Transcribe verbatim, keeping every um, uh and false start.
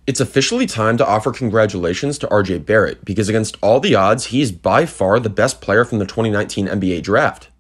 It's officially time to offer congratulations to R J Barrett because against all the odds, he's by far the best player from the twenty nineteen N B A draft.